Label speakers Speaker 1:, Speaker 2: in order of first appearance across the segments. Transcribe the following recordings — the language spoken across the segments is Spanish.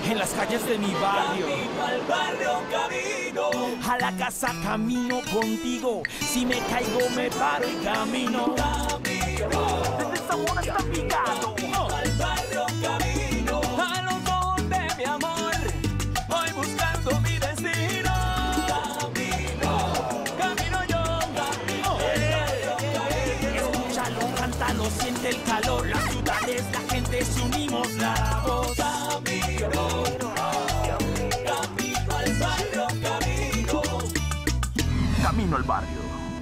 Speaker 1: en las calles de mi barrio.
Speaker 2: Camino al barrio, camino.
Speaker 1: A la casa camino contigo. Si me caigo me paro y camino.
Speaker 2: Camino.
Speaker 1: Desde Zamora hasta Envigado.
Speaker 2: Al barrio, camino.
Speaker 1: A los ojos de mi amor. Voy buscando mi destino. Camino yo. Escúchalo, cántalo, siente el calor. Las ciudades, la gente, se unimos la voz. Camino al barrio.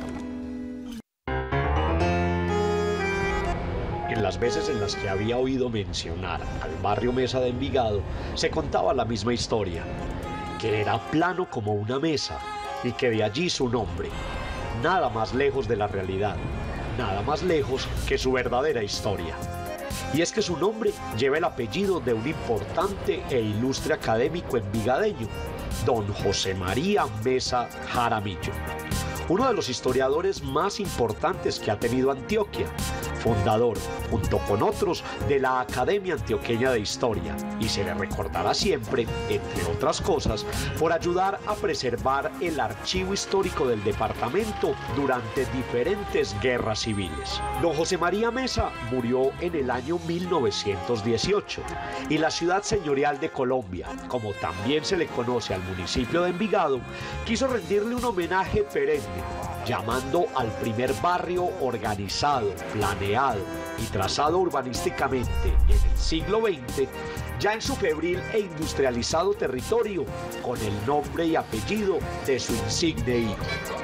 Speaker 3: En las veces en las que había oído mencionar al barrio Mesa de Envigado, se contaba la misma historia, que era plano como una mesa y que de allí su nombre. Nada más lejos de la realidad, nada más lejos que su verdadera historia. Y es que su nombre lleva el apellido de un importante e ilustre académico envigadeño, don José María Mesa Jaramillo, uno de los historiadores más importantes que ha tenido Antioquia, fundador, junto con otros, de la Academia Antioqueña de Historia, y se le recordará siempre, entre otras cosas, por ayudar a preservar el archivo histórico del departamento durante diferentes guerras civiles. Don José María Mesa murió en el año 1918, y la ciudad señorial de Colombia, como también se le conoce al municipio de Envigado, quiso rendirle un homenaje perenne, llamando al primer barrio organizado, planeado y trazado urbanísticamente en el siglo XX, ya en su febril e industrializado territorio, con el nombre y apellido de su insigne hijo.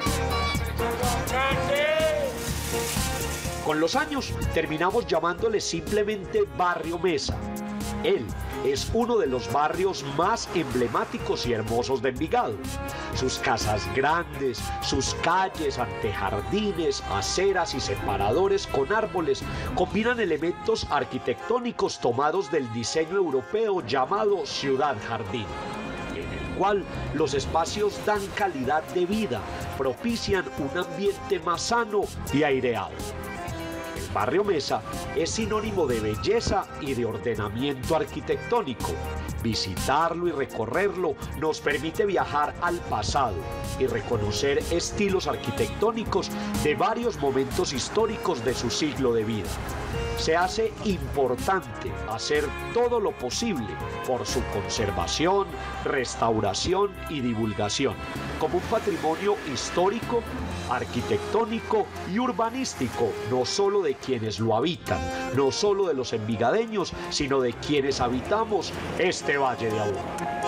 Speaker 3: Con los años terminamos llamándole simplemente Barrio Mesa. Él es uno de los barrios más emblemáticos y hermosos de Envigado. Sus casas grandes, sus calles, antejardines, aceras y separadores con árboles combinan elementos arquitectónicos tomados del diseño europeo llamado Ciudad Jardín, en el cual los espacios dan calidad de vida, propician un ambiente más sano y aireado. Barrio Mesa es sinónimo de belleza y de ordenamiento arquitectónico. Visitarlo y recorrerlo nos permite viajar al pasado y reconocer estilos arquitectónicos de varios momentos históricos de su siglo de vida. Se hace importante hacer todo lo posible por su conservación, restauración y divulgación, como un patrimonio histórico, arquitectónico y urbanístico, no solo de quienes lo habitan, no solo de los envigadeños, sino de quienes habitamos este Valle de Aburrá.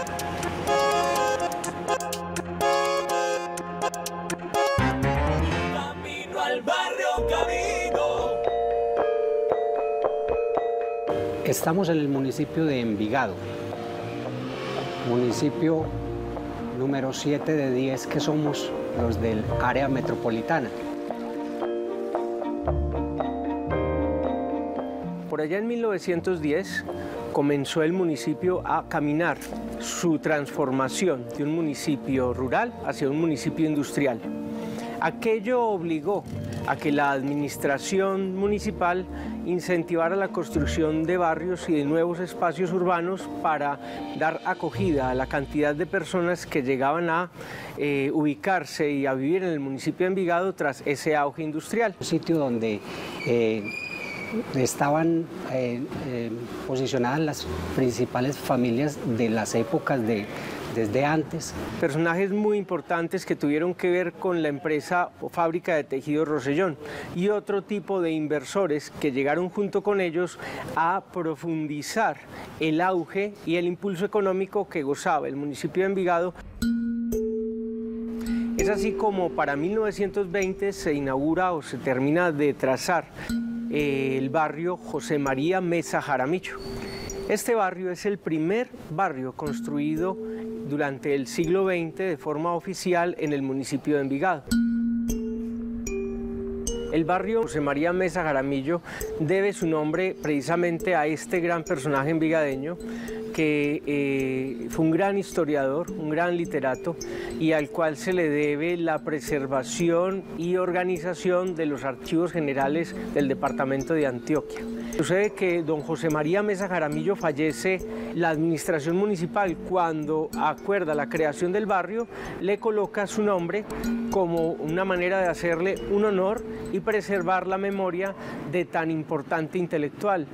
Speaker 2: Camino al barrio, camino.
Speaker 4: Estamos en el municipio de Envigado, municipio número 7 de 10 que somos los del área metropolitana.
Speaker 5: Por allá en 1910 comenzó el municipio a caminar su transformación de un municipio rural hacia un municipio industrial. Aquello obligó a que la administración municipal incentivara la construcción de barrios y de nuevos espacios urbanos para dar acogida a la cantidad de personas que llegaban a ubicarse y a vivir en el municipio de Envigado tras ese auge industrial.
Speaker 4: Un sitio donde estaban posicionadas las principales familias de las épocas desde antes.
Speaker 5: Personajes muy importantes que tuvieron que ver con la empresa o fábrica de tejidos Rosellón y otro tipo de inversores que llegaron junto con ellos a profundizar el auge y el impulso económico que gozaba el municipio de Envigado. Es así como para 1920 se inaugura o se termina de trazar el barrio José María Mesa Jaramillo. Este barrio es el primer barrio construido durante el siglo XX de forma oficial en el municipio de Envigado. El barrio José María Mesa Jaramillo debe su nombre precisamente a este gran personaje envigadeño que fue un gran historiador, un gran literato y al cual se le debe la preservación y organización de los archivos generales del departamento de Antioquia. Sucede que don José María Mesa Jaramillo fallece, la administración municipal cuando acuerda la creación del barrio le coloca su nombre como una manera de hacerle un honor y preservar la memoria de tan importante intelectual.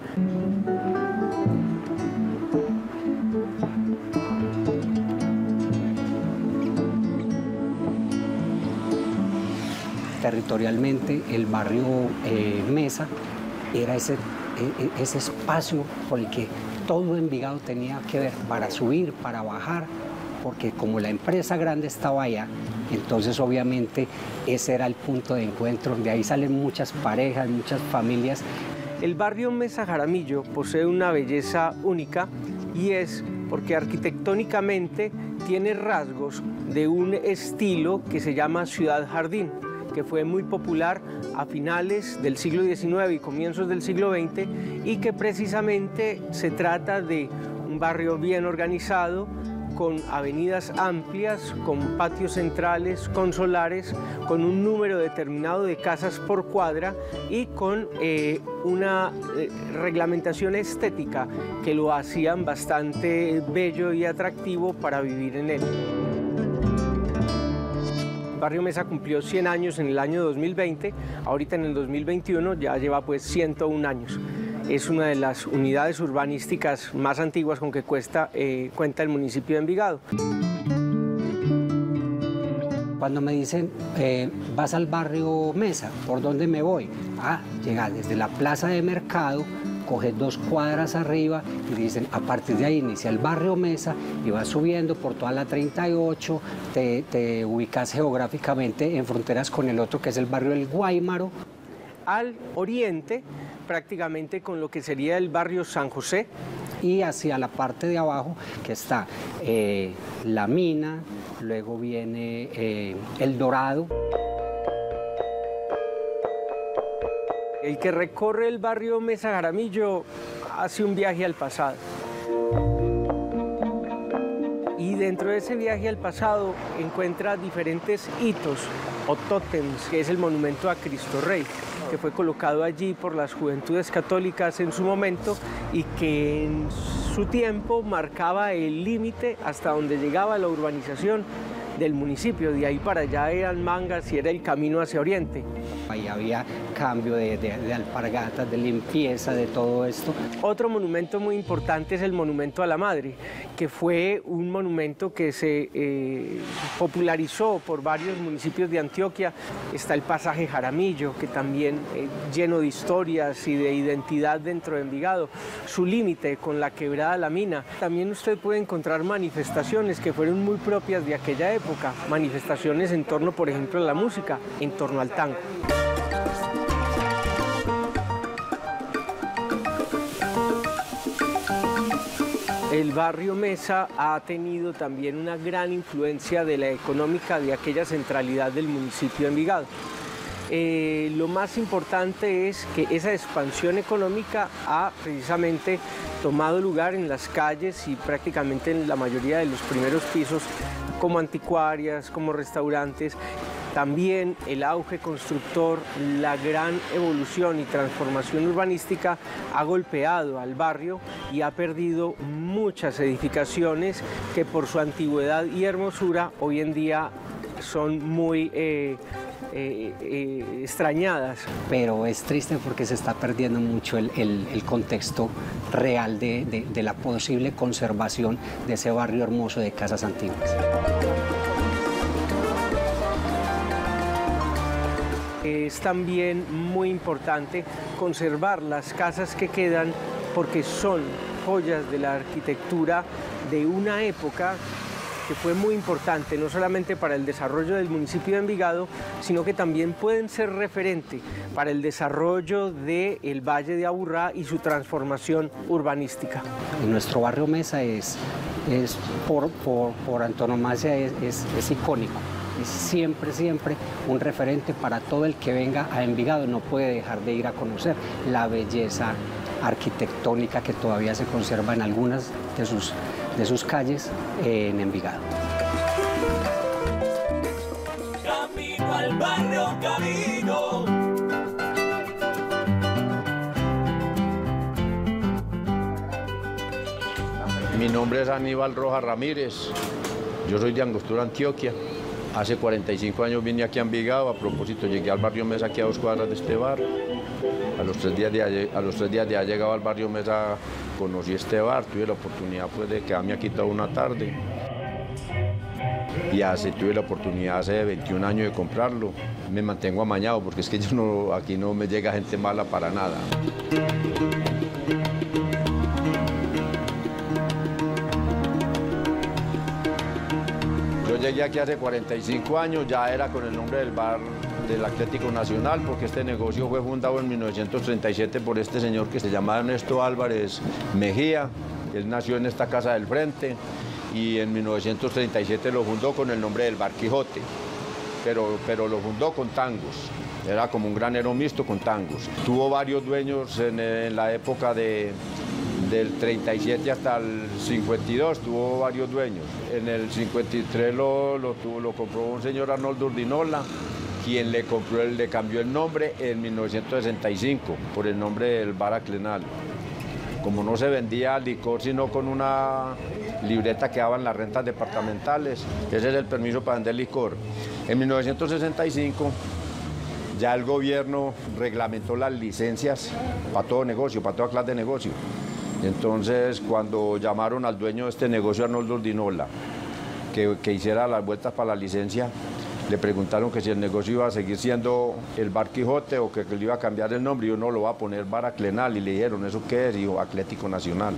Speaker 4: Territorialmente, el barrio Mesa era ese espacio por el que todo Envigado tenía que ver para subir, para bajar, porque como la empresa grande estaba allá, entonces obviamente ese era el punto de encuentro, de ahí salen muchas parejas, muchas familias.
Speaker 5: El barrio Mesa Jaramillo posee una belleza única y es porque arquitectónicamente tiene rasgos de un estilo que se llama Ciudad Jardín, que fue muy popular a finales del siglo XIX y comienzos del siglo XX y que precisamente se trata de un barrio bien organizado, con avenidas amplias, con patios centrales, con solares, con un número determinado de casas por cuadra y con una reglamentación estética que lo hacían bastante bello y atractivo para vivir en él. El barrio Mesa cumplió 100 años en el año 2020, ahorita en el 2021 ya lleva pues 101 años. Es una de las unidades urbanísticas más antiguas con que cuenta el municipio de Envigado.
Speaker 4: Cuando me dicen, vas al barrio Mesa, ¿por dónde me voy? Ah, llega desde la plaza de mercado, coges 2 cuadras arriba y dicen, a partir de ahí inicia el barrio Mesa y vas subiendo por toda la 38, te ubicas geográficamente en fronteras con el otro que es el barrio El Guáimaro.
Speaker 5: Al oriente, prácticamente con lo que sería el barrio San José.
Speaker 4: Y hacia la parte de abajo que está La Mina, luego viene El Dorado.
Speaker 5: El que recorre el barrio Mesa Jaramillo hace un viaje al pasado. Y dentro de ese viaje al pasado encuentra diferentes hitos o tótems, que es el monumento a Cristo Rey, que fue colocado allí por las Juventudes Católicas en su momento y que en su tiempo marcaba el límite hasta donde llegaba la urbanización del municipio. De ahí para allá eran mangas y era el camino hacia oriente.
Speaker 4: Ahí había cambio de alpargatas, de limpieza, de todo esto.
Speaker 5: Otro monumento muy importante es el Monumento a la Madre, que fue un monumento que se popularizó por varios municipios de Antioquia. Está el pasaje Jaramillo, que también lleno de historias y de identidad dentro de Envigado. Su límite con la quebrada La Mina. También usted puede encontrar manifestaciones que fueron muy propias de aquella época. Manifestaciones en torno, por ejemplo, a la música, en torno al tango. El barrio Mesa ha tenido también una gran influencia de la económica de aquella centralidad del municipio de Envigado. Lo más importante es que esa expansión económica ha precisamente tomado lugar en las calles y prácticamente en la mayoría de los primeros pisos, como anticuarias, como restaurantes. También el auge constructor, la gran evolución y transformación urbanística ha golpeado al barrio y ha perdido muchas edificaciones que por su antigüedad y hermosura hoy en día son muy extrañadas.
Speaker 4: Pero es triste porque se está perdiendo mucho el contexto real de la posible conservación de ese barrio hermoso de casas antiguas.
Speaker 5: Es también muy importante conservar las casas que quedan porque son joyas de la arquitectura de una época que fue muy importante, no solamente para el desarrollo del municipio de Envigado, sino que también pueden ser referente para el desarrollo del Valle de Aburrá y su transformación urbanística.
Speaker 4: Nuestro barrio Mesa es por antonomasia, es icónico. y siempre, siempre un referente para todo el que venga a Envigado. No puede dejar de ir a conocer la belleza arquitectónica que todavía se conserva en algunas de sus calles en Envigado.
Speaker 2: Camino al barrio Camino.
Speaker 6: Mi nombre es Aníbal Rojas Ramírez, yo soy de Angostura, Antioquia. Hace 45 años vine aquí a Envigado, a propósito llegué al barrio Mesa, aquí a 2 cuadras de este bar. A los 3 días de haber llegado al barrio Mesa conocí este bar, tuve la oportunidad pues, de quedarme aquí toda una tarde. Y tuve la oportunidad hace 21 años de comprarlo. Me mantengo amañado porque es que aquí no me llega gente mala para nada. Yo llegué aquí hace 45 años, ya era con el nombre del bar del Atlético Nacional, porque este negocio fue fundado en 1937 por este señor que se llamaba Ernesto Álvarez Mejía. Él nació en esta casa del frente y en 1937 lo fundó con el nombre del Bar Quijote, pero lo fundó con tangos. Era como un granero mixto con tangos. Tuvo varios dueños en la época del 37 hasta el 52, tuvo varios dueños. En el 53 lo compró un señor Arnoldo Urdinola, quien le cambió el nombre en 1965 por el nombre del Bar Aclenal. Como no se vendía licor sino con una libreta que daban las rentas departamentales, ese es el permiso para vender licor. En 1965 ya el gobierno reglamentó las licencias para todo negocio, para toda clase de negocio. Entonces, cuando llamaron al dueño de este negocio, Arnoldo Urdinola, que hiciera las vueltas para la licencia, le preguntaron que si el negocio iba a seguir siendo el Bar Quijote o que le iba a cambiar el nombre, y uno lo va a poner Bar Aclenal, y le dijeron, ¿eso qué es? Y dijo, Atlético Nacional.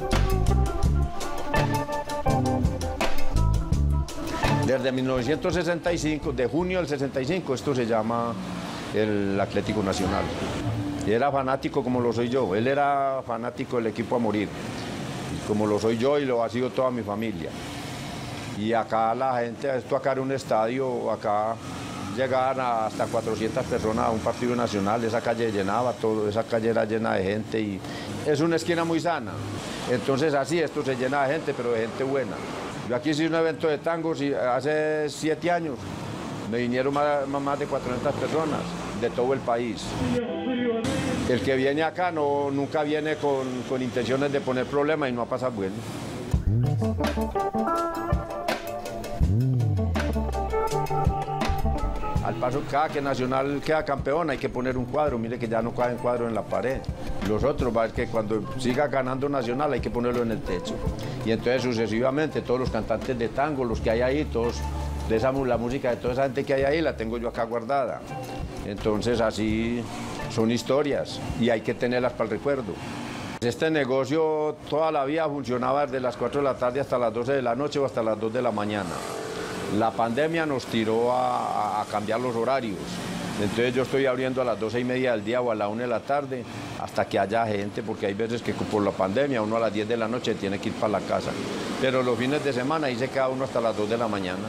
Speaker 6: Desde 1965, de junio del 65, esto se llama el Atlético Nacional. Y era fanático como lo soy yo, él era fanático del equipo a morir, como lo soy yo y lo ha sido toda mi familia. Y acá la gente, esto acá era un estadio, acá llegaban hasta 400 personas a un partido nacional, esa calle llenaba todo, esa calle era llena de gente y es una esquina muy sana. Entonces así, esto se llena de gente, pero de gente buena. Yo aquí hice un evento de tangos y hace 7 años me vinieron más de 400 personas de todo el país. El que viene acá nunca viene con intenciones de poner problemas y no ha pasado bueno. Al paso, cada que Nacional queda campeón hay que poner un cuadro. Mire que ya no caben cuadros en la pared. Los otros, va a ver que cuando siga ganando Nacional hay que ponerlo en el techo. Y entonces sucesivamente todos los cantantes de tango, los que hay ahí, todos, la música de toda esa gente que hay ahí la tengo yo acá guardada. Entonces así son historias y hay que tenerlas para el recuerdo. Este negocio toda la vida funcionaba desde las 4 de la tarde hasta las 12 de la noche o hasta las 2 de la mañana. La pandemia nos tiró a cambiar los horarios. Entonces yo estoy abriendo a las 12:30 del día o a la 1 de la tarde hasta que haya gente, porque hay veces que por la pandemia uno a las 10 de la noche tiene que ir para la casa. Pero los fines de semana ahí se queda uno hasta las 2 de la mañana.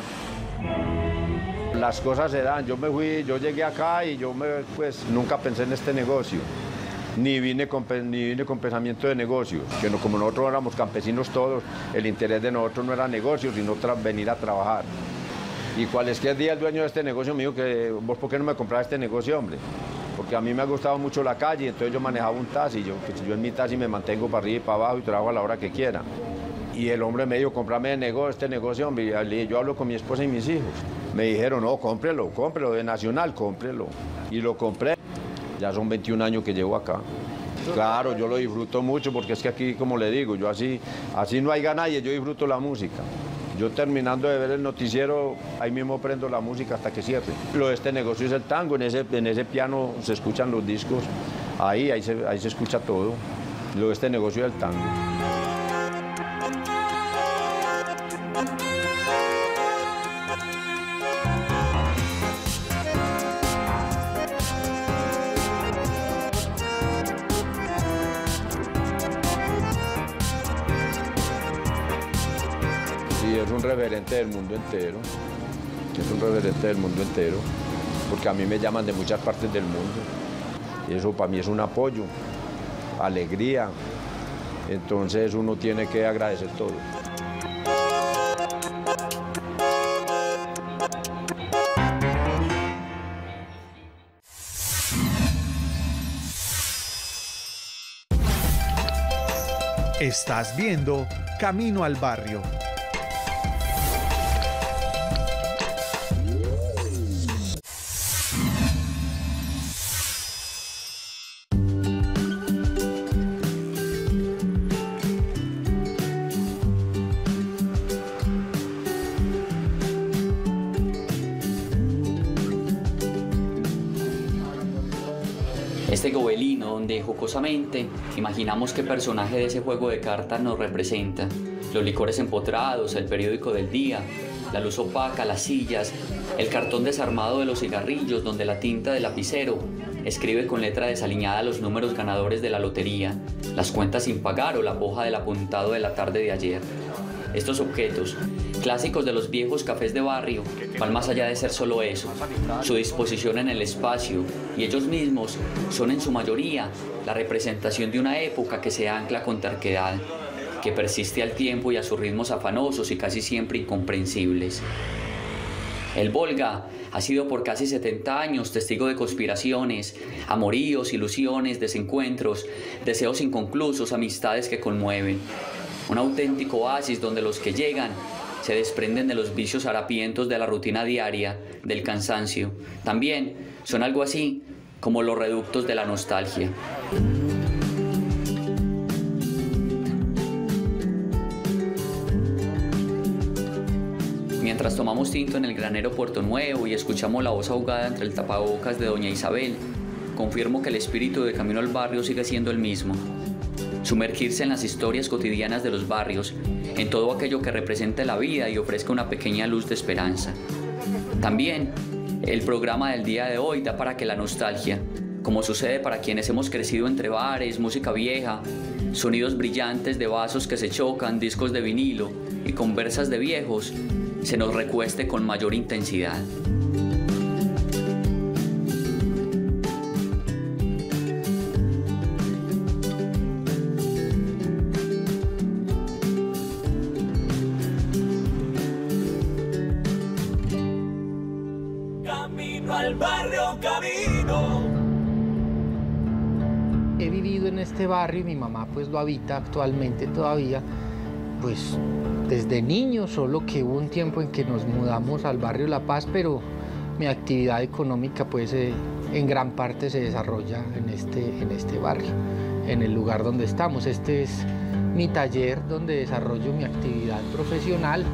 Speaker 6: Las cosas se dan. Yo llegué acá y pues nunca pensé en este negocio. Ni vine con pensamiento de negocios, que como nosotros éramos campesinos todos, el interés de nosotros no era negocio, sino venir a trabajar. Y cualquier día el dueño de este negocio me dijo que vos, ¿por qué no me comprabas este negocio, hombre? Porque a mí me ha gustado mucho la calle, entonces yo manejaba un taxi, yo en mi taxi me mantengo para arriba y para abajo y trabajo a la hora que quiera. Y el hombre me dijo, comprame este negocio, hombre, y yo hablo con mi esposa y mis hijos. Me dijeron, no, cómprelo, de Nacional, cómprelo. Y lo compré. Ya son 21 años que llevo acá. Claro, yo lo disfruto mucho porque es que aquí, como le digo, yo así no hay nadie, yo disfruto la música. Yo terminando de ver el noticiero, ahí mismo prendo la música hasta que cierre. Lo de este negocio es el tango, en ese piano se escuchan los discos, ahí se escucha todo. Lo de este negocio es el tango. Es un referente del mundo entero. es un referente del mundo entero, porque a mí me llaman de muchas partes del mundo. Y eso para mí es un apoyo, alegría. Entonces uno tiene que agradecer todo.
Speaker 7: Estás viendo Camino al Barrio.
Speaker 8: Este gobelino donde jocosamente imaginamos qué personaje de ese juego de cartas nos representa. Los licores empotrados, el periódico del día, la luz opaca, las sillas, el cartón desarmado de los cigarrillos donde la tinta del lapicero escribe con letra desaliñada los números ganadores de la lotería, las cuentas sin pagar o la hoja del apuntado de la tarde de ayer. Estos objetos, clásicos de los viejos cafés de barrio, van más allá de ser solo eso, su disposición en el espacio, y ellos mismos son en su mayoría la representación de una época que se ancla con terquedad, que persiste al tiempo y a sus ritmos afanosos y casi siempre incomprensibles. El Volga ha sido por casi 70 años testigo de conspiraciones, amoríos, ilusiones, desencuentros, deseos inconclusos, amistades que conmueven. Un auténtico oasis donde los que llegan se desprenden de los vicios harapientos de la rutina diaria, del cansancio. También son algo así como los reductos de la nostalgia. Mientras tomamos tinto en el granero Puerto Nuevo y escuchamos la voz ahogada entre el tapabocas de doña Isabel, confirmo que el espíritu de Camino al Barrio sigue siendo el mismo. Sumergirse en las historias cotidianas de los barrios, en todo aquello que represente la vida y ofrezca una pequeña luz de esperanza. También, el programa del día de hoy da para que la nostalgia, como sucede para quienes hemos crecido entre bares, música vieja, sonidos brillantes de vasos que se chocan, discos de vinilo y conversas de viejos, se nos recueste con mayor intensidad.
Speaker 2: Camino al barrio, camino.
Speaker 9: He vivido en este barrio y mi mamá pues lo habita actualmente todavía, pues desde niño, solo que hubo un tiempo en que nos mudamos al barrio La Paz, pero mi actividad económica pues en gran parte se desarrolla en este barrio, en el lugar donde estamos. Este es mi taller donde desarrollo mi actividad profesional.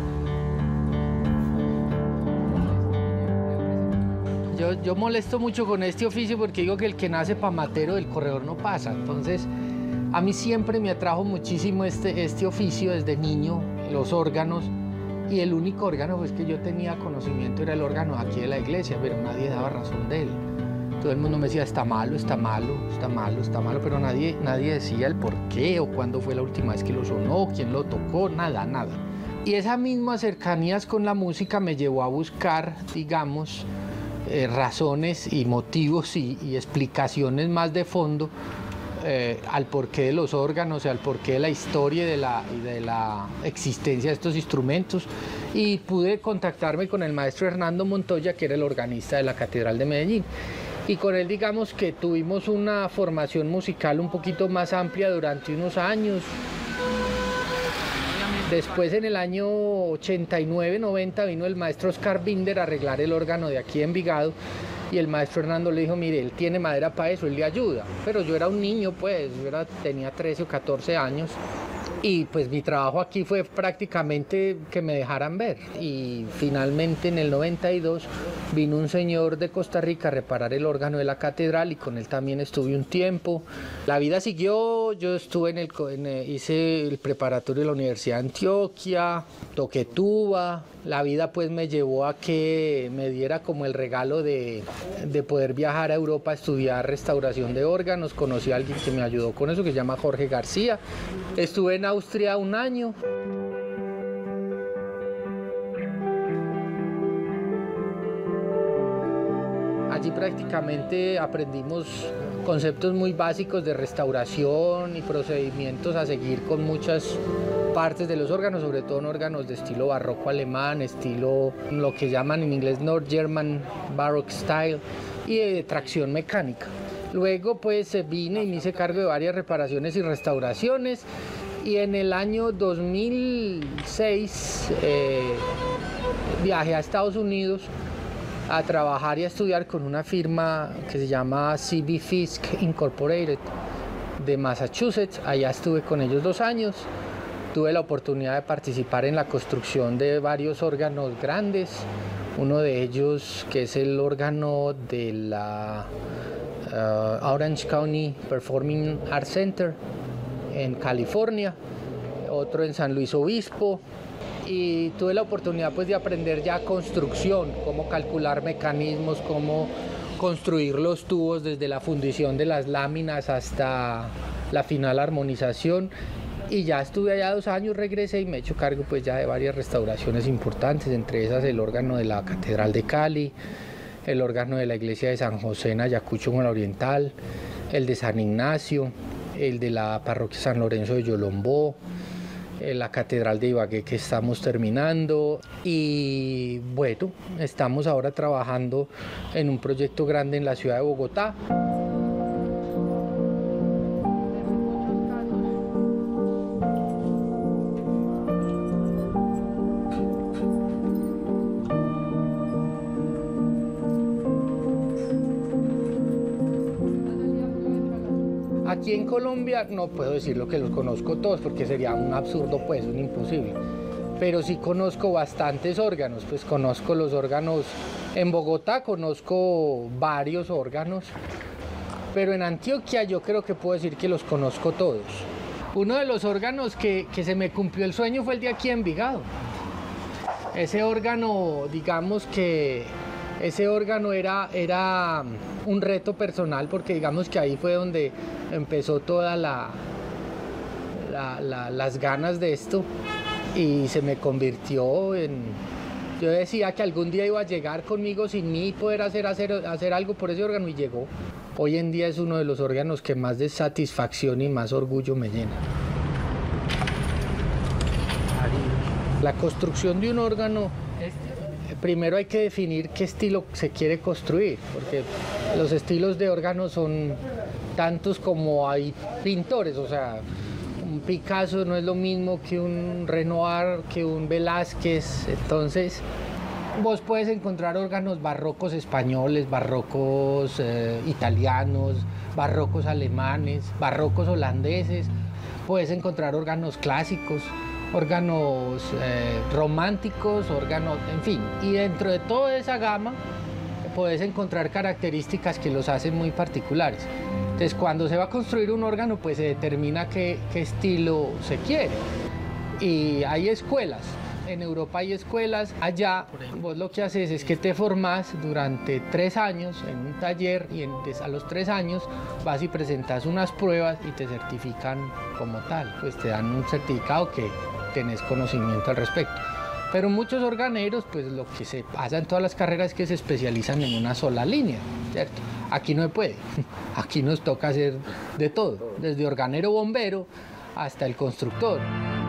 Speaker 9: Yo molesto mucho con este oficio porque digo que el que nace pamatero del corredor no pasa. Entonces, a mí siempre me atrajo muchísimo este oficio desde niño, los órganos. Y el único órgano pues, que yo tenía conocimiento era el órgano aquí de la iglesia, pero nadie daba razón de él. Todo el mundo me decía, está malo, está malo, está malo, está malo, pero nadie decía el por qué o cuándo fue la última vez que lo sonó, quién lo tocó, nada. Y esa misma cercanías con la música me llevó a buscar, digamos, razones y motivos y explicaciones más de fondo al porqué de los órganos, al porqué de la historia y de la existencia de estos instrumentos, y pude contactarme con el maestro Hernando Montoya, que era el organista de la Catedral de Medellín, y con él digamos que tuvimos una formación musical un poquito más amplia durante unos años. Después, en el año 89-90, vino el maestro Oscar Binder a arreglar el órgano de aquí en Envigado, y el maestro Hernando le dijo, mire, él tiene madera para eso, él le ayuda. Pero yo era un niño, pues, tenía 13 o 14 años, y pues mi trabajo aquí fue prácticamente que me dejaran ver. Y finalmente, en el 92, vino un señor de Costa Rica a reparar el órgano de la catedral, y con él también estuve un tiempo. La vida siguió, yo estuve hice el preparatorio de la Universidad de Antioquia, toqué tuba. La vida pues me llevó a que me diera como el regalo de poder viajar a Europa a estudiar restauración de órganos. Conocí a alguien que me ayudó con eso, que se llama Jorge García. Estuve en Austria un año. prácticamente aprendimos conceptos muy básicos de restauración y procedimientos a seguir con muchas partes de los órganos, sobre todo en órganos de estilo barroco alemán, estilo lo que llaman en inglés North German Baroque Style, y de tracción mecánica. Luego pues vine y me hice cargo de varias reparaciones y restauraciones, y en el año 2006 viajé a Estados Unidos a trabajar y a estudiar con una firma que se llama C.B. Fisk Incorporated de Massachusetts. Allá estuve con ellos 2 años. Tuve la oportunidad de participar en la construcción de varios órganos grandes. Uno de ellos, que es el órgano de la Orange County Performing Arts Center en California. Otro en San Luis Obispo. Y tuve la oportunidad pues de aprender ya construcción, cómo calcular mecanismos, cómo construir los tubos desde la fundición de las láminas hasta la final armonización. Y ya estuve allá 2 años, regresé y me he hecho cargo pues ya de varias restauraciones importantes, entre esas el órgano de la Catedral de Cali, el órgano de la iglesia de San José en Ayacucho, en la Oriental, el de San Ignacio, el de la parroquia San Lorenzo de Yolombó, la Catedral de Ibagué que estamos terminando, y bueno, estamos ahora trabajando en un proyecto grande en la ciudad de Bogotá. Aquí en Colombia no puedo decir lo que los conozco todos porque sería un absurdo, pues, un imposible. Pero sí conozco bastantes órganos, pues conozco los órganos. En Bogotá conozco varios órganos, pero en Antioquia yo creo que puedo decir que los conozco todos. Uno de los órganos que se me cumplió el sueño fue el de aquí en Envigado. Ese órgano, digamos que ese órgano era un reto personal porque digamos que ahí fue donde empezó toda las ganas de esto y se me convirtió en... Yo decía que algún día iba a llegar conmigo sin mí y poder hacer algo por ese órgano y llegó. Hoy en día es uno de los órganos que más de satisfacción y más orgullo me llena. La construcción de un órgano, primero hay que definir qué estilo se quiere construir, porque los estilos de órganos son tantos como hay pintores, o sea, un Picasso no es lo mismo que un Renoir, que un Velázquez. Entonces vos puedes encontrar órganos barrocos españoles, barrocos italianos, barrocos alemanes, barrocos holandeses, puedes encontrar órganos clásicos, órganos románticos, órganos, en fin, y dentro de toda esa gama puedes encontrar características que los hacen muy particulares. Entonces, cuando se va a construir un órgano, pues se determina qué estilo se quiere. Y hay escuelas, en Europa hay escuelas, allá vos lo que haces es que te formás durante 3 años en un taller y a los 3 años vas y presentas unas pruebas y te certifican como tal, pues te dan un certificado que tenés conocimiento al respecto. Pero muchos organeros, pues lo que se pasa en todas las carreras es que se especializan en una sola línea, ¿cierto? Aquí no se puede, aquí nos toca hacer de todo, desde organero bombero hasta el constructor.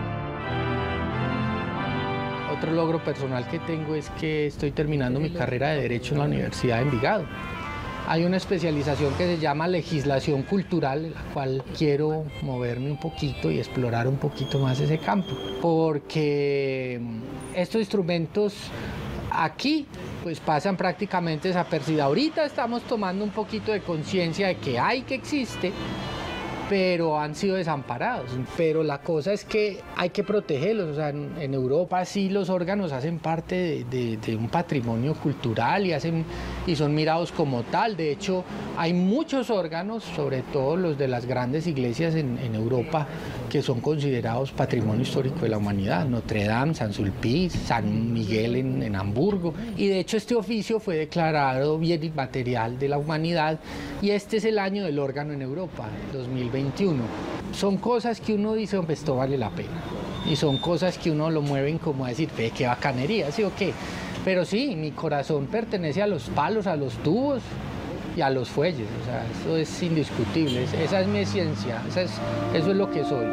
Speaker 9: Otro logro personal que tengo es que estoy terminando mi carrera de Derecho en la Universidad de Envigado. Hay una especialización que se llama Legislación Cultural, en la cual quiero moverme un poquito y explorar un poquito más ese campo, porque estos instrumentos aquí pues pasan prácticamente desapercibidos. Ahorita estamos tomando un poquito de conciencia de que existe, pero han sido desamparados. Pero la cosa es que hay que protegerlos. O sea, en Europa sí los órganos hacen parte de un patrimonio cultural y son mirados como tal. De hecho, hay muchos órganos, sobre todo los de las grandes iglesias en Europa, que son considerados patrimonio histórico de la humanidad. Notre Dame, San Sulpice, San Miguel en Hamburgo. Y de hecho este oficio fue declarado bien inmaterial de la humanidad y este es el año del órgano en Europa, 2021. Son cosas que uno dice, hombre, esto vale la pena. Y son cosas que uno lo mueven como a decir, ve, qué bacanería, ¿sí o qué? Pero sí, mi corazón pertenece a los palos, a los tubos, y a los fuelles. O sea, eso es indiscutible, esa es mi esencia, eso es lo que soy.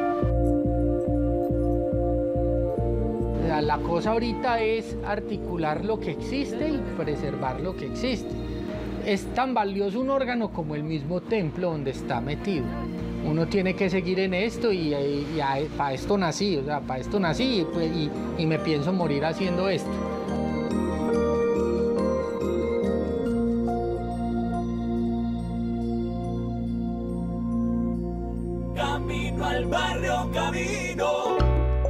Speaker 9: O sea, la cosa ahorita es articular lo que existe y preservar lo que existe. Es tan valioso un órgano como el mismo templo donde está metido. Uno tiene que seguir en esto y para esto nací, o sea, para esto nací y me pienso morir haciendo esto.
Speaker 2: Camino al barrio, camino.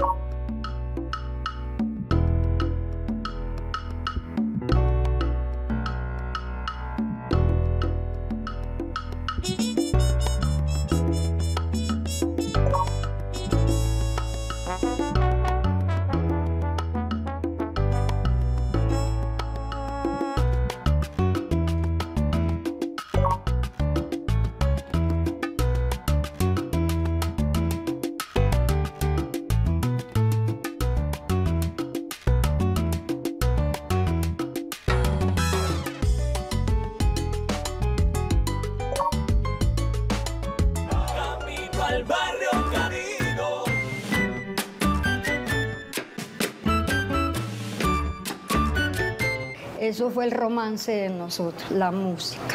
Speaker 2: Al barrio camino.
Speaker 10: Eso fue el romance de nosotros, la música.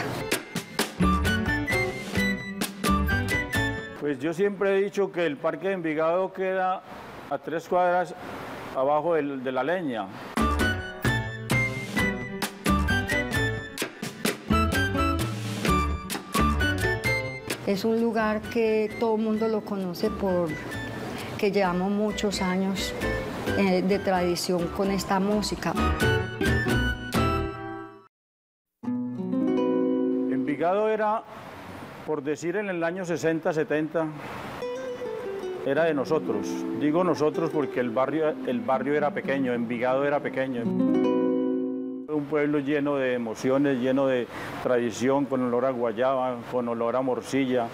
Speaker 11: Pues yo siempre he dicho que el Parque de Envigado queda a 3 cuadras abajo de la Leña.
Speaker 10: Es un lugar que todo el mundo lo conoce porque llevamos muchos años de tradición con esta música.
Speaker 11: Envigado era, por decir, en el año 60, 70, era de nosotros. Digo nosotros porque el barrio era pequeño, Envigado era pequeño. Un pueblo lleno de emociones, lleno de tradición, con olor a guayaba, con olor a morcilla.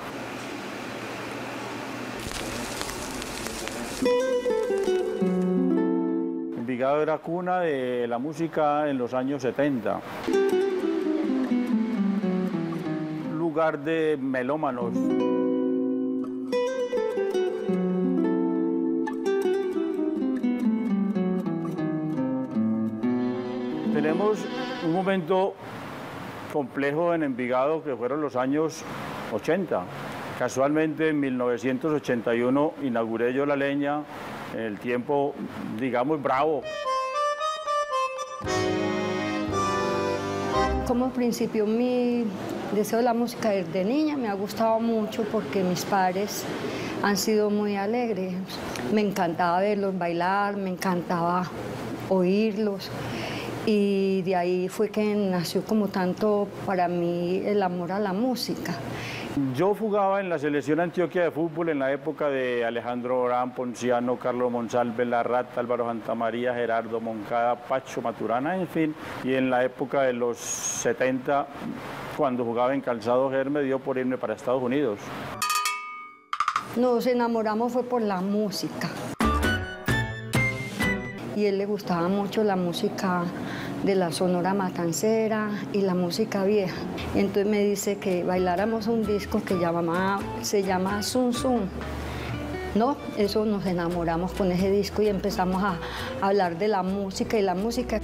Speaker 11: Envigado era cuna de la música en los años 70. Lugar de melómanos. Tenemos un momento complejo en Envigado que fueron los años 80. Casualmente en 1981 inauguré yo La Leña, en el tiempo, digamos, bravo.
Speaker 10: Como principio mi deseo de la música desde niña me ha gustado mucho porque mis padres han sido muy alegres. Me encantaba verlos bailar, me encantaba oírlos. Y de ahí fue que nació como tanto para mí el amor a la música.
Speaker 11: Yo jugaba en la selección Antioquia de fútbol en la época de Alejandro Orán, Ponciano, Carlos Monsalve, Larrata, Álvaro Santamaría, Gerardo Moncada, Pacho Maturana, en fin. Y en la época de los 70, cuando jugaba en Calzado Ger, me dio por irme para Estados Unidos.
Speaker 10: Nos enamoramos fue por la música. Y a él le gustaba mucho la música de la Sonora Matancera y la música vieja. Y entonces me dice que bailáramos un disco que se llama Zum Zum. No, eso nos enamoramos con ese disco y empezamos a hablar de la música y la música.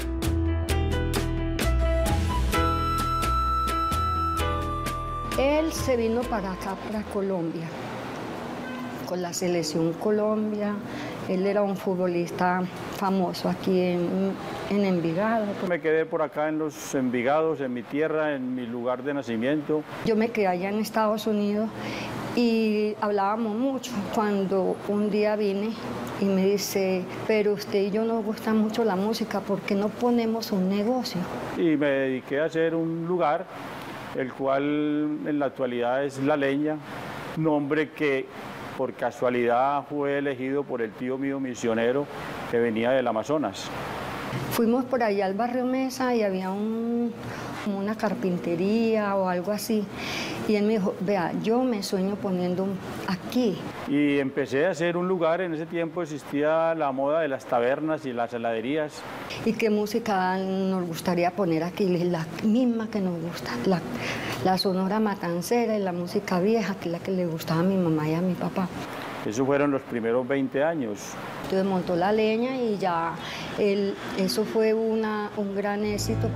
Speaker 10: Él se vino para acá, para Colombia, con la selección Colombia. Él era un futbolista famoso aquí en Envigado.
Speaker 11: Me quedé por acá en los Envigados, en mi tierra, en mi lugar de nacimiento.
Speaker 10: Yo me quedé allá en Estados Unidos y hablábamos mucho. Cuando un día vine y me dice, pero usted y yo nos gusta mucho la música, ¿por qué no ponemos un negocio?
Speaker 11: Y me dediqué a hacer un lugar, el cual en la actualidad es La Leña, nombre que por casualidad fue elegido por el tío mío misionero que venía del Amazonas.
Speaker 10: Fuimos por allá al barrio Mesa y había un como una carpintería o algo así. Y él me dijo, vea, yo me sueño poniendo aquí.
Speaker 11: Y empecé a hacer un lugar, en ese tiempo existía la moda de las tabernas y las heladerías.
Speaker 10: ¿Y qué música nos gustaría poner aquí? La misma que nos gusta, la sonora matancera y la música vieja, que es la que le gustaba a mi mamá y a mi papá.
Speaker 11: Esos fueron los primeros 20 años.
Speaker 10: Entonces montó la leña y ya eso fue un gran éxito.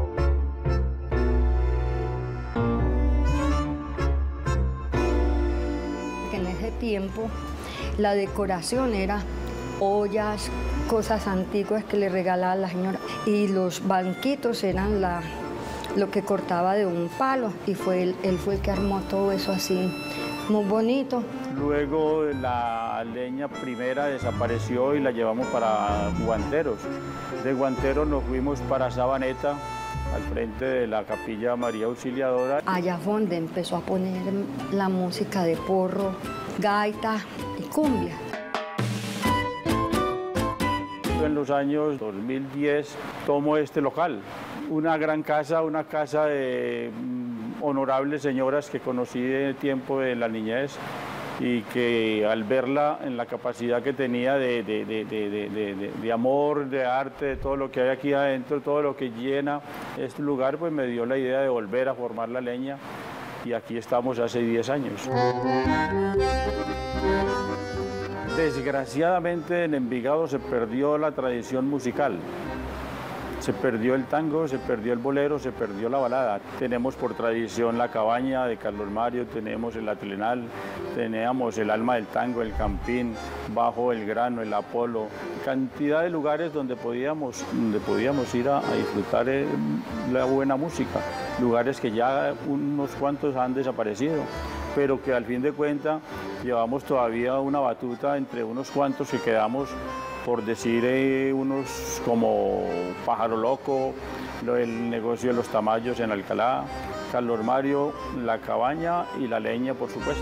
Speaker 10: En ese tiempo la decoración era ollas, cosas antiguas que le regalaba la señora. Y los banquitos eran lo que cortaba de un palo y él fue el que armó todo eso así, muy bonito.
Speaker 11: Luego la leña primera desapareció y la llevamos para Guanteros. De Guanteros nos fuimos para Sabaneta, al frente de la Capilla María Auxiliadora.
Speaker 10: Allá fue donde empezó a poner la música de porro, gaita y cumbia.
Speaker 11: En los años 2010 tomo este local, una gran casa, una casa de honorables señoras que conocí de tiempo de la niñez y que al verla en la capacidad que tenía de amor, de arte, de todo lo que hay aquí adentro, todo lo que llena este lugar, pues me dio la idea de volver a formar la leña y aquí estamos hace 10 años. Desgraciadamente en Envigado se perdió la tradición musical. Se perdió el tango, se perdió el bolero, se perdió la balada. Tenemos por tradición la cabaña de Carlos Mario, tenemos el Atlenal, teníamos el Alma del Tango, el Campín, Bajo el Grano, el Apolo. Cantidad de lugares donde podíamos ir a disfrutar la buena música. Lugares que ya unos cuantos han desaparecido, pero que al fin de cuentas llevamos todavía una batuta entre unos cuantos que quedamos, por decir unos como Pájaro Loco, el negocio de los Tamayos en Alcalá, Carlos Mario, la cabaña y la leña, por supuesto.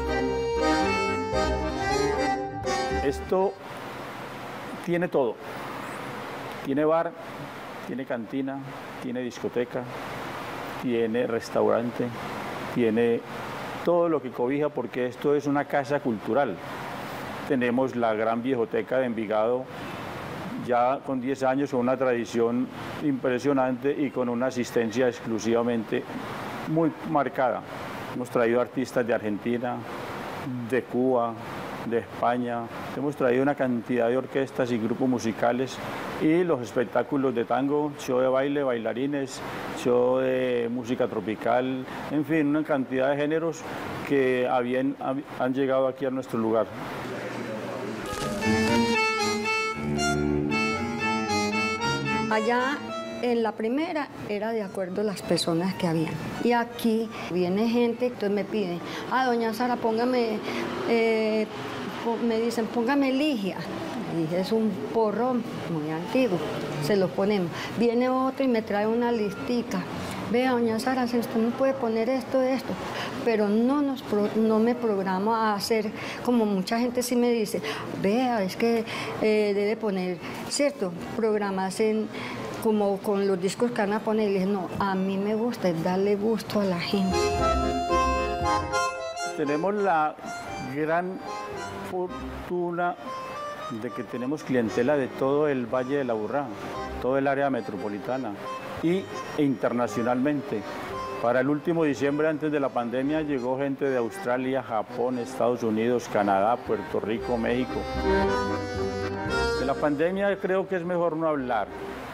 Speaker 11: Esto tiene todo. Tiene bar, tiene cantina, tiene discoteca, tiene restaurante, tiene todo lo que cobija porque esto es una casa cultural. Tenemos la gran viejoteca de Envigado, ya con 10 años, con una tradición impresionante y con una asistencia exclusivamente muy marcada. Hemos traído artistas de Argentina, de Cuba, de España, hemos traído una cantidad de orquestas y grupos musicales y los espectáculos de tango, show de baile, bailarines, show de música tropical, en fin, una cantidad de géneros que han llegado aquí a nuestro lugar.
Speaker 10: Allá en la primera era de acuerdo a las personas que habían. Y aquí viene gente, entonces me piden, doña Sara, póngame, me dicen, póngame Ligia. Ligia es un porro muy antiguo, se lo ponemos. Viene otro y me trae una listica. Vea, doña Sara, usted me puede poner esto, pero no me programo a hacer, como mucha gente sí me dice, vea, es que debe poner, ¿cierto? Programas como con los discos que van a poner. Y dije, no, a mí me gusta es darle gusto a la gente.
Speaker 11: Tenemos la gran fortuna de que tenemos clientela de todo el Valle de la Aburrá, todo el área metropolitana e internacionalmente. Para el último diciembre, antes de la pandemia, llegó gente de Australia, Japón, Estados Unidos, Canadá, Puerto Rico, México. De la pandemia creo que es mejor no hablar.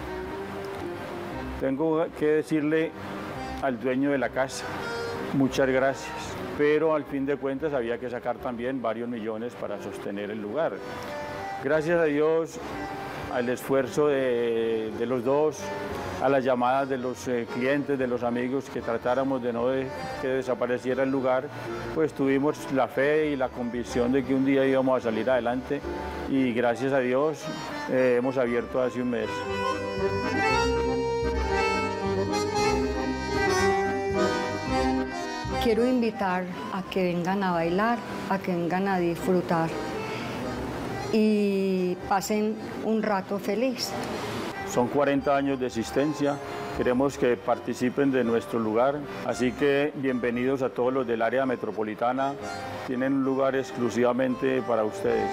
Speaker 11: Tengo que decirle al dueño de la casa, muchas gracias, pero al fin de cuentas había que sacar también varios millones para sostener el lugar. Gracias a Dios, al esfuerzo de los dos, a las llamadas de los clientes, de los amigos, que tratáramos de no que desapareciera el lugar, pues tuvimos la fe y la convicción de que un día íbamos a salir adelante y gracias a Dios hemos abierto hace un mes.
Speaker 10: Quiero invitar a que vengan a bailar, a que vengan a disfrutar y pasen un rato feliz.
Speaker 11: Son 40 años de existencia. Queremos que participen de nuestro lugar, así que bienvenidos a todos los del área metropolitana. Tienen un lugar exclusivamente para ustedes.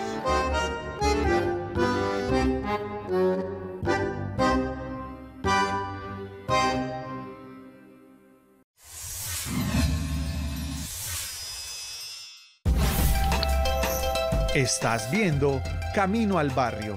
Speaker 7: Estás viendo Camino al Barrio.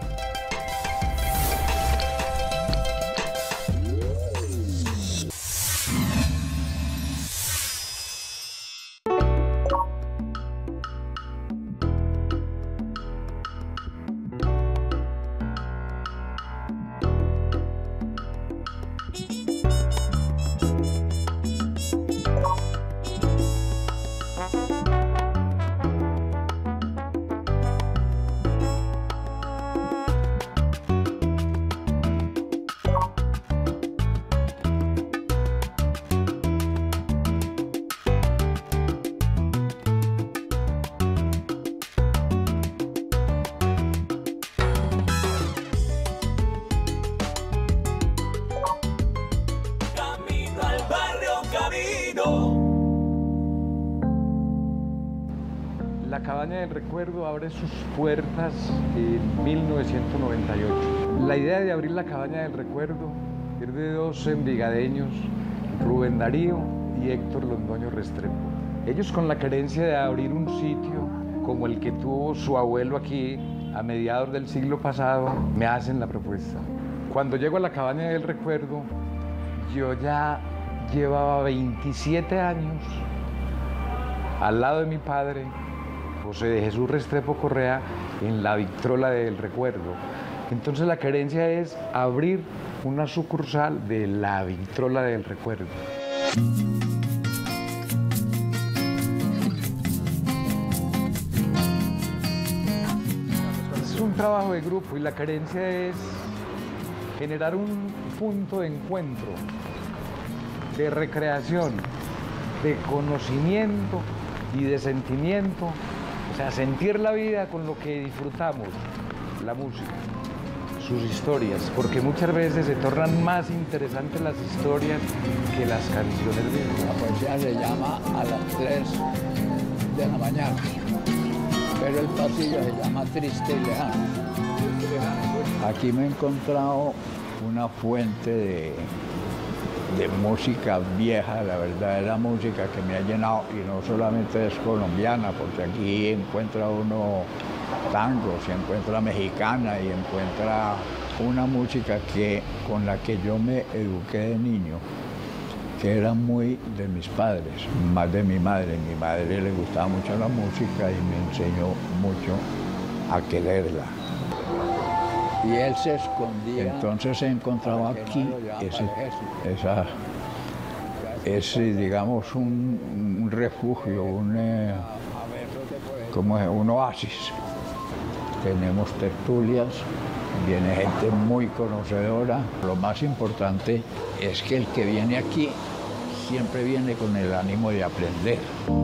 Speaker 12: La Cabaña del Recuerdo abre sus puertas en 1998. La idea de abrir la Cabaña del Recuerdo es de dos envigadeños, Rubén Darío y Héctor Londoño Restrepo. Ellos, con la querencia de abrir un sitio como el que tuvo su abuelo aquí a mediados del siglo pasado, me hacen la propuesta. Cuando llego a la Cabaña del Recuerdo, yo ya llevaba 27 años al lado de mi padre, José de Jesús Restrepo Correa, en la Victrola del Recuerdo. Entonces la querencia es abrir una sucursal de la Victrola del Recuerdo. Es un trabajo de grupo y la querencia es generar un punto de encuentro, de recreación, de conocimiento y de sentimiento. O sea, sentir la vida con lo que disfrutamos, la música, sus historias, porque muchas veces se tornan más interesantes las historias que las canciones mismas.
Speaker 13: La poesía se llama a las 3 de la mañana, pero el pasillo se llama Triste y Lejano. Aquí me he encontrado una fuente de música vieja, la verdadera música que me ha llenado, y no solamente es colombiana, porque aquí encuentra uno tango, se encuentra mexicana y encuentra una música con la que yo me eduqué de niño, que era muy de mis padres, más de mi madre. Mi madre le gustaba mucho la música y me enseñó mucho a quererla. Y él se escondía. Entonces he encontrado aquí digamos, un refugio, como un oasis. Tenemos tertulias, viene gente muy conocedora. Lo más importante es que el que viene aquí siempre viene con el ánimo de aprender.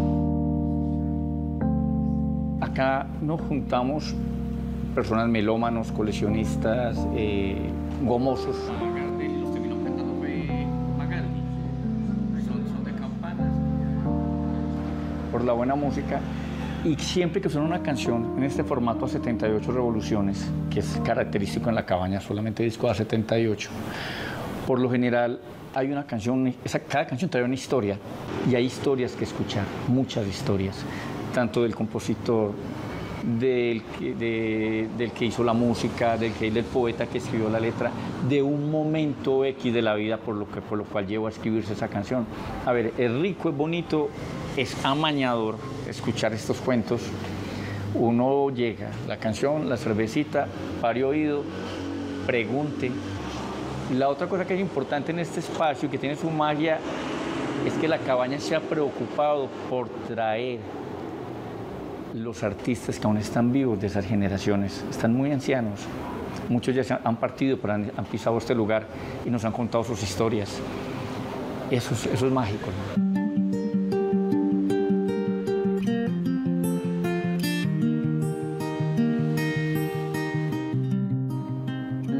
Speaker 14: Acá nos juntamos personas melómanos, coleccionistas, gomosos.
Speaker 15: Los terminó cantando fue Magaldi, son de campanas.
Speaker 14: Por la buena música, y siempre que suena una canción en este formato a 78 revoluciones, que es característico en la Cabaña, solamente disco a 78, por lo general hay una canción, cada canción trae una historia, y hay historias que escuchar, muchas historias, tanto del compositor, del que hizo la música, del poeta que escribió la letra, de un momento X de la vida por lo cual llevó a escribirse esa canción. A ver, es rico, es bonito, es amañador escuchar estos cuentos. Uno llega, la canción, la cervecita, pare oído, pregunte. La otra cosa que es importante en este espacio, que tiene su magia, es que la Cabaña se ha preocupado por traer los artistas que aún están vivos de esas generaciones. Están muy ancianos, muchos ya han partido, pero han pisado este lugar y nos han contado sus historias. Eso es mágico, ¿no?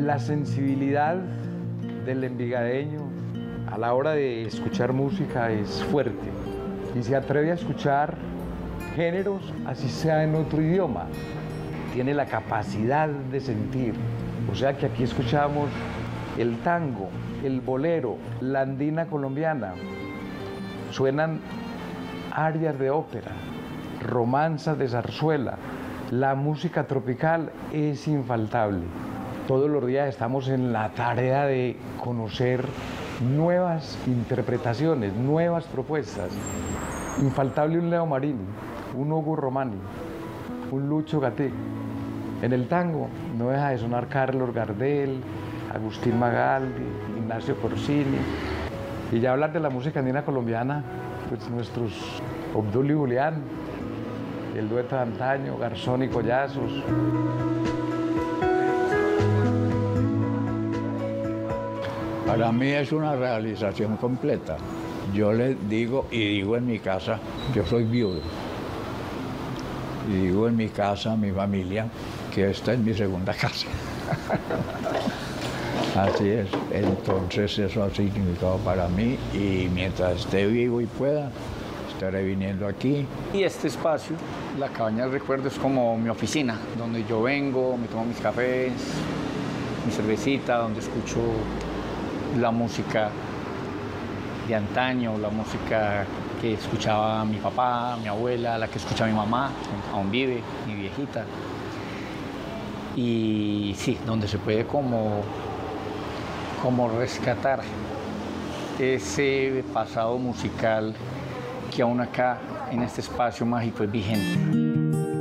Speaker 12: La sensibilidad del envigadeño a la hora de escuchar música es fuerte y se atreve a escuchar géneros así sea en otro idioma. Tiene la capacidad de sentir. O sea que aquí escuchamos el tango, el bolero, la andina colombiana. Suenan arias de ópera, romanzas de zarzuela. La música tropical es infaltable. Todos los días estamos en la tarea de conocer nuevas interpretaciones, nuevas propuestas. Infaltable un Leo Marini, un Hugo Romani, un Lucho Gatté. En el tango no deja de sonar Carlos Gardel, Agustín Magaldi, Ignacio Corsini. Y ya hablar de la música andina colombiana, pues nuestros Obdulio y Julián, el dueto de antaño, Garzón y Collazos.
Speaker 13: Para mí es una realización completa. Yo le digo, y digo en mi casa, yo soy viudo, y digo en mi casa, mi familia, que esta es mi segunda casa. Así es. Entonces eso ha significado para mí, y mientras esté vivo y pueda, estaré viniendo aquí.
Speaker 14: Y este espacio, la Cabaña del Recuerdo, es como mi oficina, donde yo vengo, me tomo mis cafés, mi cervecita, donde escucho la música de antaño, la música que escuchaba mi papá, mi abuela, la que escucha mi mamá, aún vive, mi viejita. Y sí, donde se puede como rescatar ese pasado musical que aún acá, en este espacio mágico, es vigente.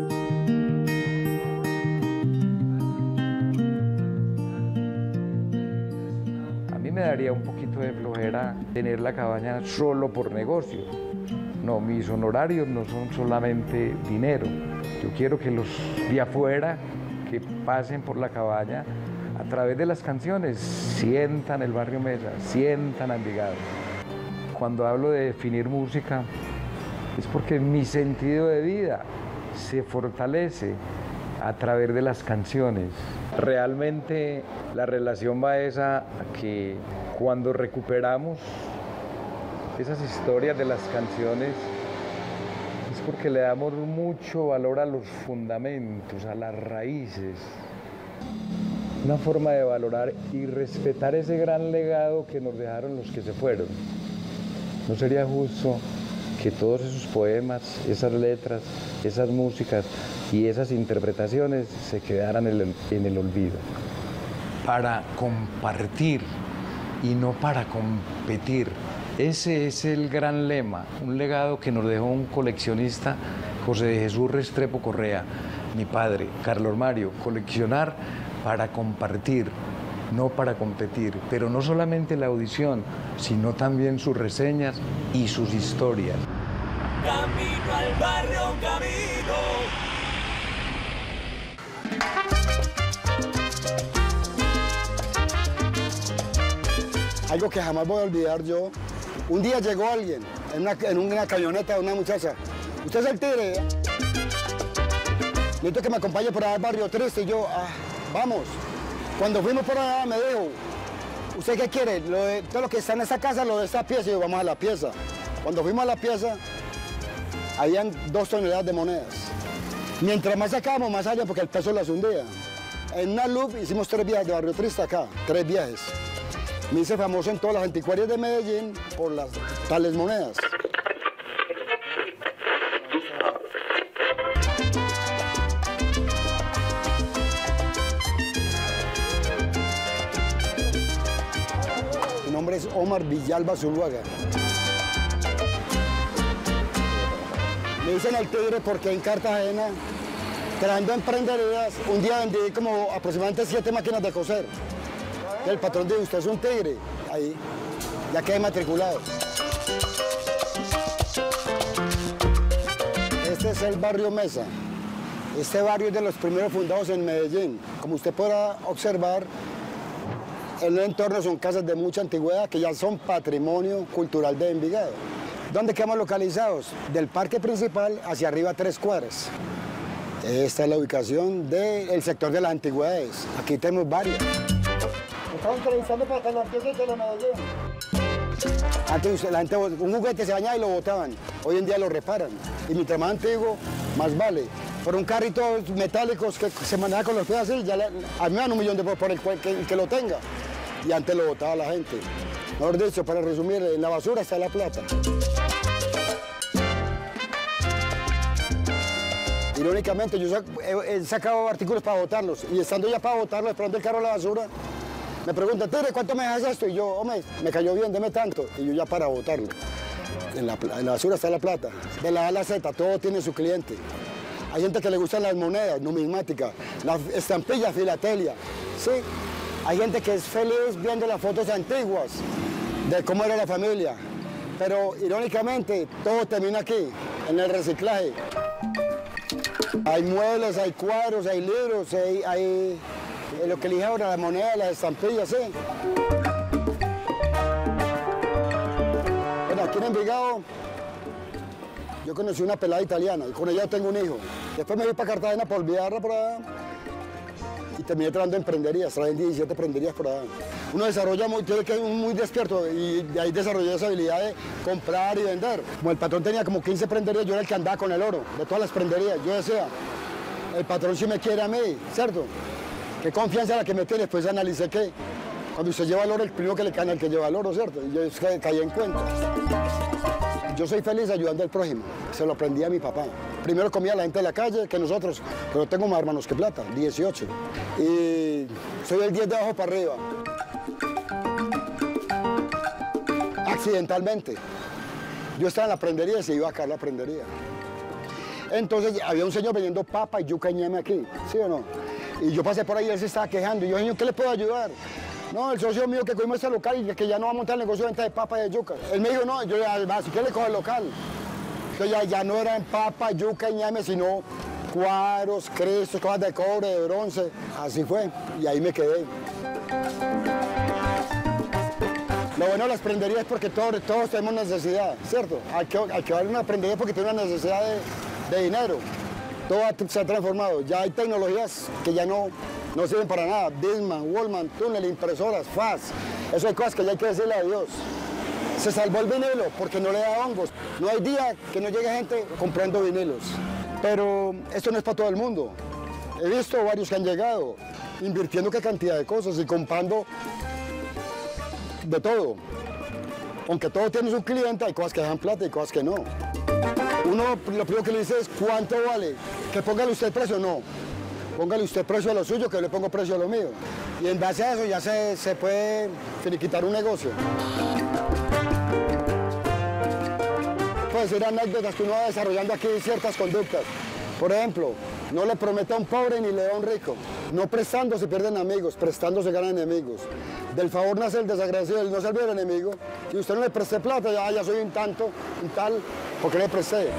Speaker 12: Me daría un poquito de flojera tener la cabaña solo por negocio. No, mis honorarios no son solamente dinero. Yo quiero que los de afuera que pasen por la cabaña a través de las canciones sientan el barrio Mesa, sientan a Envigado. Cuando hablo de definir música es porque mi sentido de vida se fortalece a través de las canciones. Realmente la relación va a que cuando recuperamos esas historias de las canciones es porque le damos mucho valor a los fundamentos, a las raíces. Una forma de valorar y respetar ese gran legado que nos dejaron los que se fueron. No sería justo que todos esos poemas, esas letras, esas músicas y esas interpretaciones se quedaran en el olvido. Para compartir y no para competir. Ese es el gran lema, un legado que nos dejó un coleccionista, José de Jesús Restrepo Correa, mi padre, Carlos Mario. Coleccionar para compartir, no para competir, pero no solamente la audición, sino también sus reseñas y sus historias.
Speaker 2: Camino al barrio, camino.
Speaker 16: Algo que jamás voy a olvidar yo. Un día llegó alguien en una camioneta, una muchacha. ¿Usted es el Tigre? Necesito que me acompañe por allá al barrio triste. Y yo, vamos. Cuando fuimos por allá me dijo, ¿usted qué quiere? Todo lo que está en esta casa, lo de esta pieza. Y yo, vamos a la pieza. Cuando fuimos a la pieza, habían 2 toneladas de monedas. Mientras más sacábamos, más salían porque el peso las hundía. En una loop hicimos 3 viajes de Barrio Triste acá, 3 viajes. Me hice famoso en todas las anticuarias de Medellín por las tales monedas. Mi nombre es Omar Villalba Zuluaga. Me dicen el Tigre porque en Cartagena, trayendo emprendedoras, un día vendí como aproximadamente 7 máquinas de coser. El patrón dijo, usted es un tigre, ahí, ya quedé matriculado. Este es el barrio Mesa. Este barrio es de los primeros fundados en Medellín. Como usted podrá observar, en el entorno son casas de mucha antigüedad que ya son patrimonio cultural de Envigado. ¿Dónde quedamos localizados? Del parque principal hacia arriba 3 cuadras. Esta es la ubicación del sector de las antigüedades. Aquí tenemos varias. Me estaba entrevistando para Canal 10 de Telemedellín. Antes la gente, un juguete se dañaba y lo botaban. Hoy en día lo reparan. Y mientras más antiguo, más vale. Por un carrito metálicos que se maneja con los pies así, ya a mí me dan $1 millón por el que lo tenga. Y antes lo botaba la gente. Mejor dicho, para resumir, en la basura está la plata. Irónicamente, yo he sacado artículos para botarlos. Y estando ya para botarlos, de pronto el carro a la basura, me pregunta, Tere, ¿cuánto me dejas esto? Y yo, hombre, me cayó bien, deme tanto. Y yo ya para botarlo. En la basura está la plata. De la A a la Z, todo tiene su cliente. Hay gente que le gustan las monedas, numismática, las estampillas, filatelia, ¿sí? Hay gente que es feliz viendo las fotos antiguas de cómo era la familia. Pero, irónicamente, todo termina aquí, en el reciclaje. Hay muebles, hay cuadros, hay libros, hay lo que elige ahora, las monedas, las estampillas, ¿sí? Bueno, aquí en Envigado, yo conocí una pelada italiana y con ella tengo un hijo. Después me fui para Cartagena para olvidarla por allá y terminé trabajando en prenderías, trabajé en 17 prenderías por allá. Uno desarrolla tiene que ser muy despierto y de ahí desarrollé esa habilidad de comprar y vender. Como el patrón tenía como 15 prenderías, yo era el que andaba con el oro de todas las prenderías. Yo decía, el patrón sí me quiere a mí, ¿cierto? ¿Qué confianza la que me tiene? Después analicé que cuando usted lleva el oro, el primero que le cae al que lleva el oro, ¿cierto? Y yo caí en cuenta. Yo soy feliz ayudando al prójimo, se lo aprendí a mi papá. Primero comía la gente de la calle que nosotros, pero tengo más hermanos que plata, 18. Y soy el 10 de abajo para arriba. Accidentalmente. Yo estaba en la prendería y se iba a caer la prendería. Entonces había un señor vendiendo papa y yuca y ñame aquí, ¿sí o no? Y yo pasé por ahí y él se estaba quejando. Y yo, señor, ¿qué le puedo ayudar? No, el socio mío que cogimos este local y que ya no va a montar el negocio de venta de papa y de yuca. Él me dijo, no, yo además, si quiere le cojo el local. Entonces ya no era en papa, yuca y ñame, sino cuadros, cristos, cosas de cobre, de bronce. Así fue, y ahí me quedé. Lo bueno de las prenderías es porque todos tenemos necesidad, ¿cierto? Hay que darle una prendería porque tiene una necesidad de dinero. Todo se ha transformado. Ya hay tecnologías que ya no sirven para nada. Disman, Wallman, túnel, impresoras, FAS. Eso hay cosas que ya hay que decirle a Dios. Se salvó el vinilo porque no le da hongos. No hay día que no llegue gente comprando vinilos. Pero esto no es para todo el mundo. He visto varios que han llegado invirtiendo qué cantidad de cosas y comprando de todo. Aunque todo tiene su cliente, hay cosas que dejan plata y cosas que no. Uno lo primero que le dice es ¿cuánto vale? Que póngale usted precio, no. Póngale usted precio a lo suyo, que yo le pongo precio a lo mío. Y en base a eso ya se puede finiquitar un negocio. Puedo decir anécdotas que uno va desarrollando aquí ciertas conductas. Por ejemplo, no le prometa a un pobre ni le da a un rico. No prestando se pierden amigos, prestando se ganan enemigos. Del favor nace el desagradecido, el no servir al enemigo. Y usted no le presté plata, ya soy un tal, porque le presté.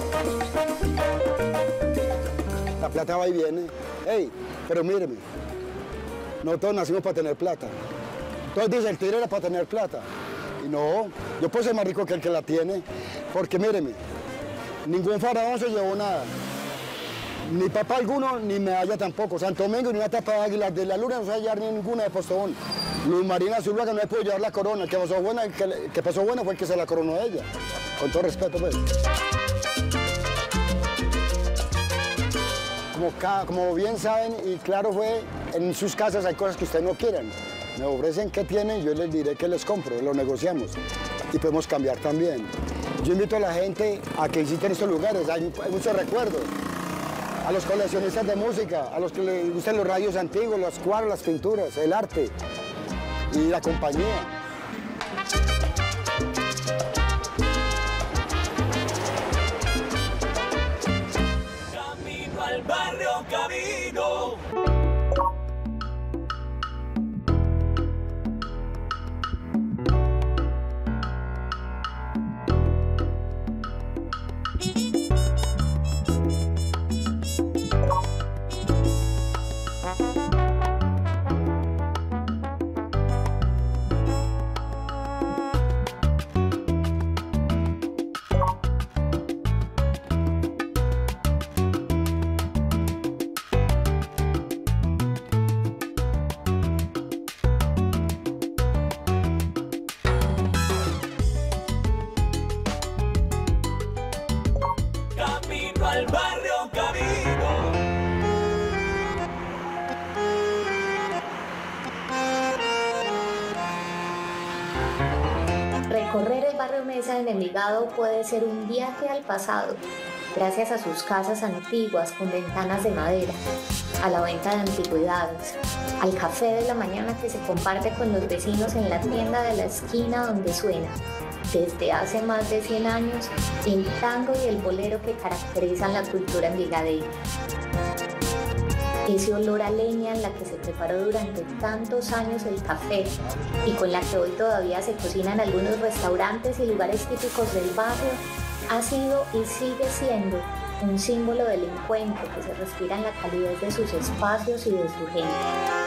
Speaker 16: La plata va y viene. Hey, pero míreme, no todos nacimos para tener plata. Todos dicen, el tigre era para tener plata. Y no, yo puedo ser más rico que el que la tiene, porque míreme, ningún faraón se llevó nada. Ni papa alguno, ni medalla tampoco. Santo Domingo ni una tapa de águila. De la luna no se va a llevar ninguna de Postobón. Luz Marina Zuluaga no le pudo llevar la corona. El que pasó buena fue el que se la coronó a ella. Con todo respeto, pues. Como bien saben, y claro fue, en sus casas hay cosas que ustedes no quieren. Me ofrecen qué tienen, yo les diré que les compro, lo negociamos. Y podemos cambiar también. Yo invito a la gente a que visiten estos lugares, hay muchos recuerdos. A los coleccionistas de música, a los que les gustan los radios antiguos, los cuadros, las pinturas, el arte y la compañía.
Speaker 2: Camino al barrio, camino.
Speaker 17: barrio Mesa en Envigado puede ser un viaje al pasado, gracias a sus casas antiguas con ventanas de madera, a la venta de antigüedades, al café de la mañana que se comparte con los vecinos en la tienda de la esquina donde suena, desde hace más de 100 años, el tango y el bolero que caracterizan la cultura envigadeña. Ese olor a leña en la que se preparó durante tantos años el café y con la que hoy todavía se cocina en algunos restaurantes y lugares típicos del barrio, ha sido y sigue siendo un símbolo del encuentro que se respira en la calidez de sus espacios y de su gente.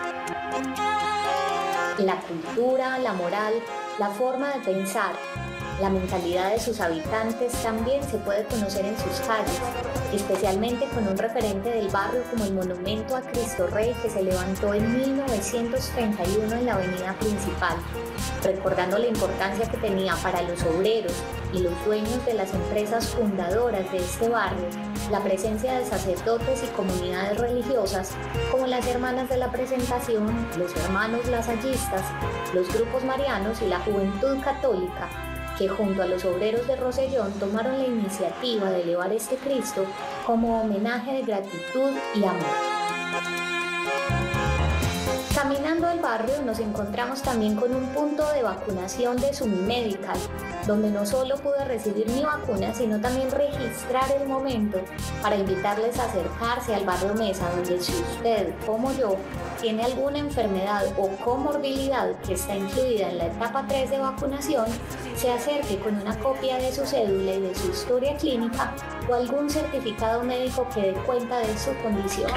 Speaker 17: La cultura, la moral, la forma de pensar, la mentalidad de sus habitantes también se puede conocer en sus calles, especialmente con un referente del barrio como el monumento a Cristo Rey que se levantó en 1931 en la avenida principal, recordando la importancia que tenía para los obreros y los dueños de las empresas fundadoras de este barrio la presencia de sacerdotes y comunidades religiosas como las Hermanas de la Presentación, los Hermanos Lasallistas, los grupos marianos y la Juventud Católica, que junto a los obreros de Rosellón tomaron la iniciativa de elevar este Cristo como homenaje de gratitud y amor. Caminando el barrio nos encontramos también con un punto de vacunación de Sumimedical, donde no solo pude recibir mi vacuna, sino también registrar el momento para invitarles a acercarse al barrio Mesa, donde si usted, como yo, tiene alguna enfermedad o comorbilidad que está incluida en la etapa 3 de vacunación, se acerque con una copia de su cédula y de su historia clínica o algún certificado médico que dé cuenta de su condición.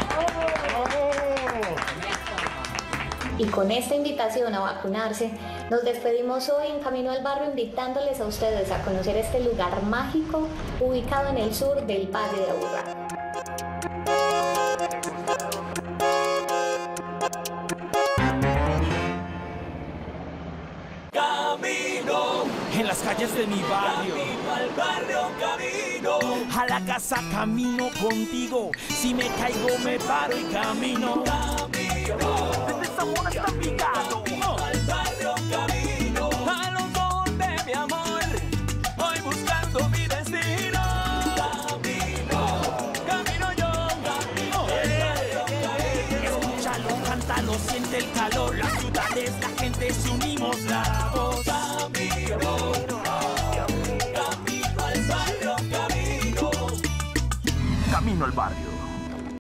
Speaker 17: Y con esta invitación a vacunarse, nos despedimos hoy en Camino al Barrio, invitándoles a ustedes a conocer este lugar mágico ubicado en el sur del Valle de Aburrá.
Speaker 2: Camino
Speaker 1: en las calles de mi barrio,
Speaker 2: camino al barrio, camino
Speaker 1: a la casa camino contigo. Si me caigo me paro y camino. Desde Zamora hasta Envigado,
Speaker 2: al barrio, camino
Speaker 1: a los ojos de mi amor, voy buscando mi destino. Camino yo, escúchalo, cántalo, siente el calor. Las ciudades, la gente, se unimos la voz.
Speaker 2: Camino al barrio, camino
Speaker 1: Camino al barrio.